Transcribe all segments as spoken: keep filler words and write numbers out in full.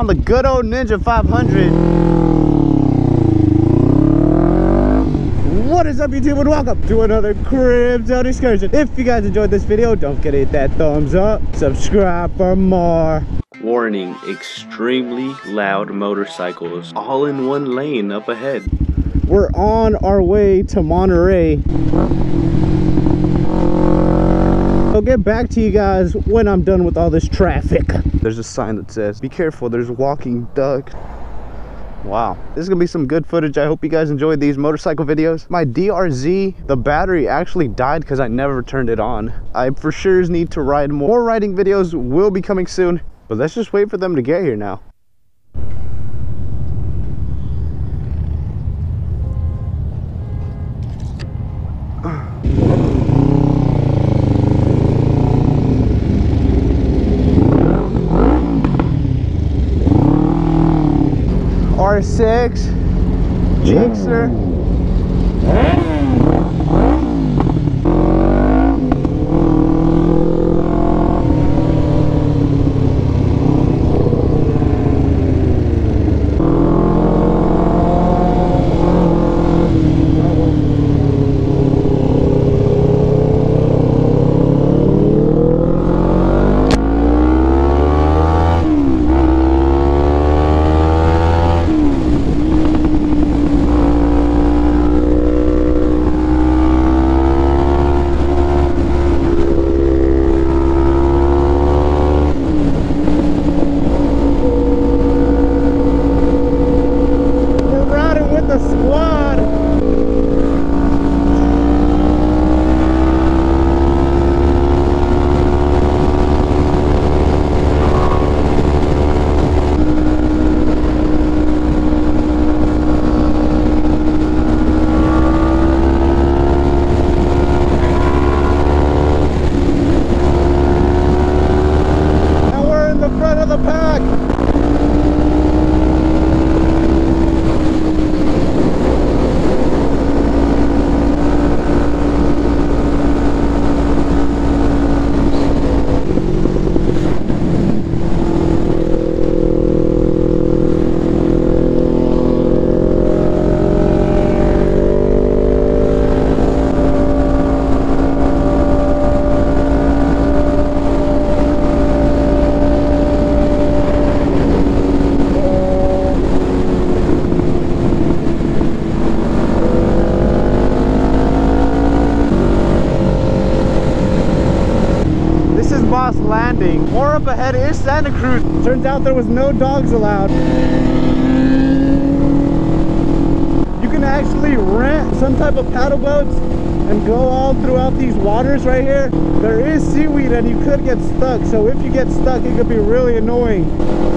on the good old Ninja five hundred. What is up, YouTube, and welcome to another Crib Zone excursion. If you guys enjoyed this video, don't forget to hit that thumbs up, subscribe for more. Warning, extremely loud motorcycles all in one lane up ahead. We're on our way to Monterey. I'll get back to you guys when I'm done with all this traffic. There's a sign that says, be careful, there's walking duck. Wow, this is gonna be some good footage. I hope you guys enjoyed these motorcycle videos. My D R Z, the battery actually died because I never turned it on. I for sure need to ride more. More riding videos will be coming soon, but let's just wait for them to get here now. R six, Gixxer. Landing. More up ahead is Santa Cruz. Turns out there was no dogs allowed. You can actually rent some type of paddle boats and go all throughout these waters right here. There is seaweed and you could get stuck, so if you get stuck it could be really annoying.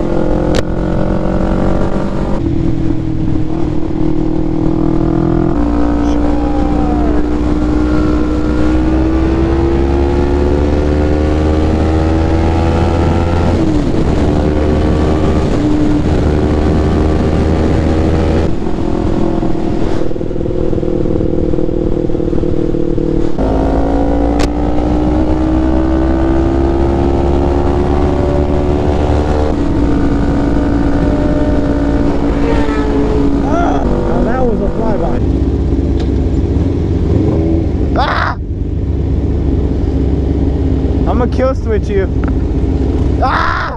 I'm gonna kill switch you. Ah!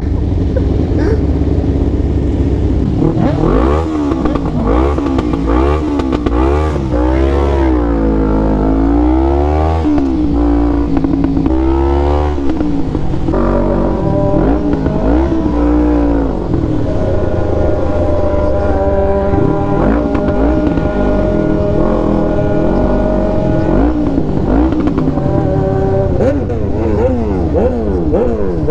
Whoa.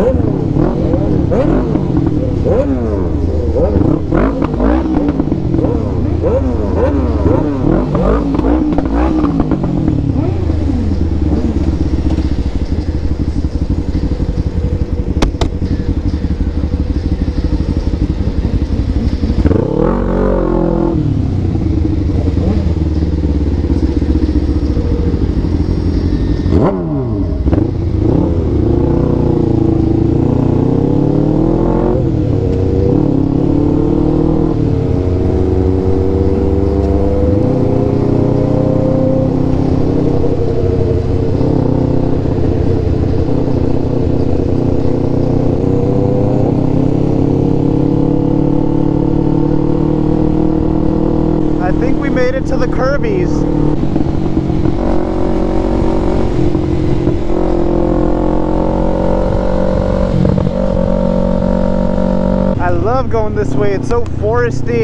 made it to the Kirby's. I love going this way. It's so foresty.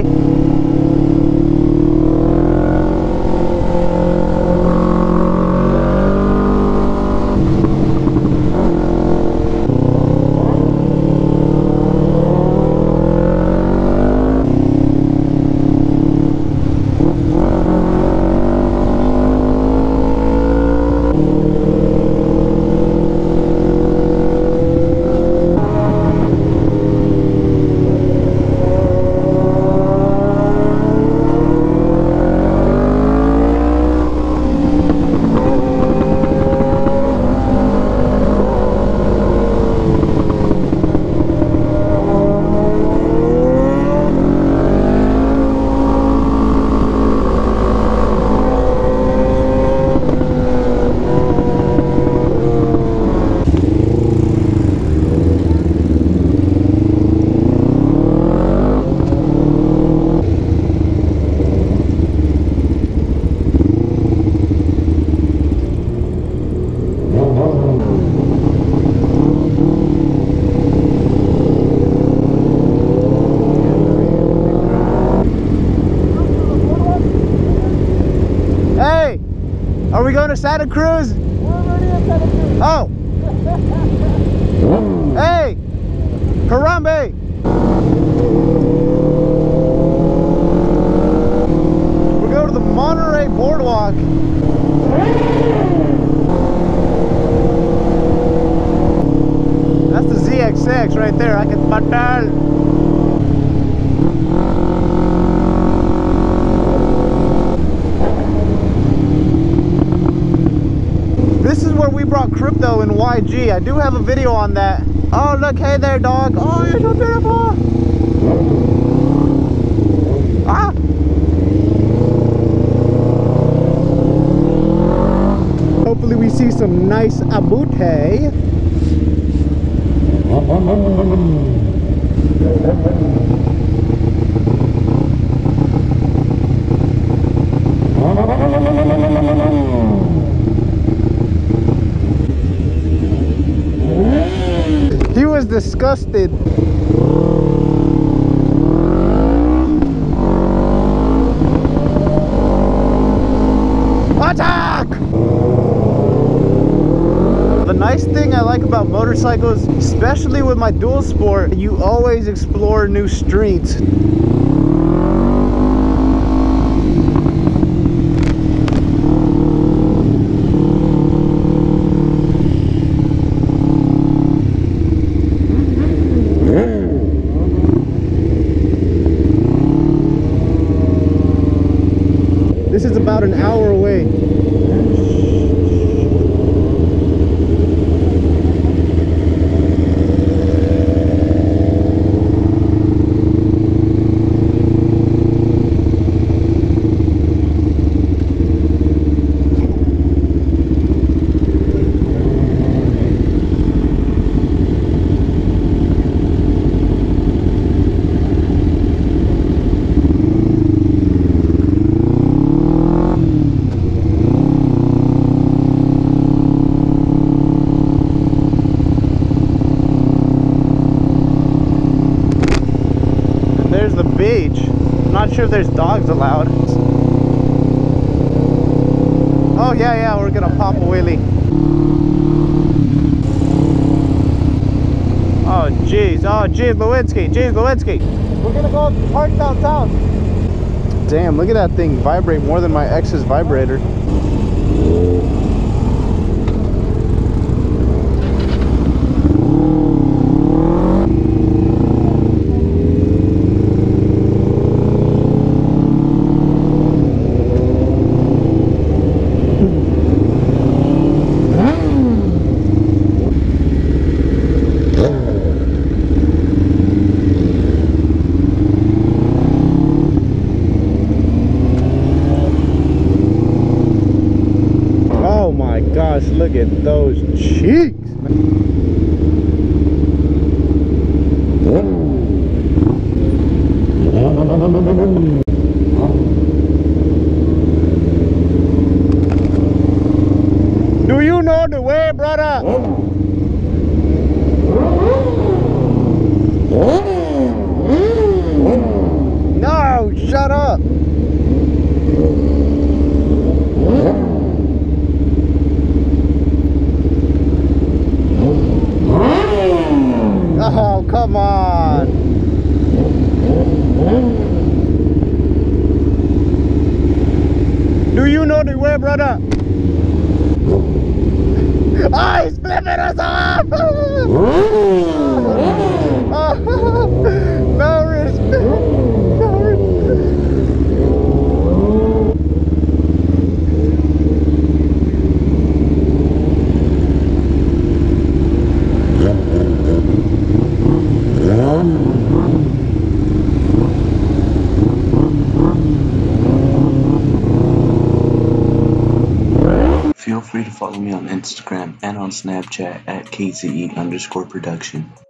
Are we going to Santa Cruz? We're already at Santa Cruz. Oh! Hey! Harambe! We're going to the Monterey Boardwalk. That's the Z X X right there. I can fatal. This is where we brought crypto in Y G. I do have a video on that. Oh, look, hey there, dog. Oh, you're so beautiful. Ah. Hopefully we see some nice abute. He was disgusted. Attack! The nice thing I like about motorcycles, especially with my dual sport, you always explore new streets. This is about an hour away. There's the beach. I'm not sure if there's dogs allowed. Oh yeah, yeah, we're gonna pop a wheelie. Oh jeez, oh jeez, Lewinsky, jeez, Lewinsky. We're gonna go park downtown. Damn, look at that thing vibrate more than my ex's vibrator. Oh my gosh, look at those cheeks. No, shut up. Oh, come on. Do you know the way, brother? Oh, he's flipping us off! Oh, no respect. No respect. Feel free to follow me on Instagram and on Snapchat at K Z E underscore production.